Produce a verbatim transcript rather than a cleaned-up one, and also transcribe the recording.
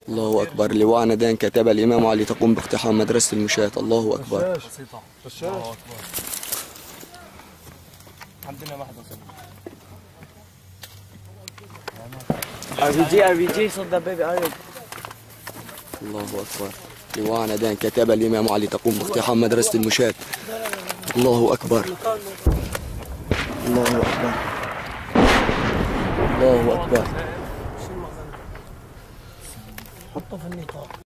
الله أكبر. لواء ندان كتب الإمام علي تقوم باقتحام مدرسة المشاة. الله أكبر. بسيطة. الله أكبر. عندنا واحدة ار بي جي ار بي جي صد بيبي اريد. الله أكبر. لواء ندان كتب الإمام علي تقوم باقتحام مدرسة المشاة. الله أكبر. الله أكبر. الله أكبر. حطه في النطاق.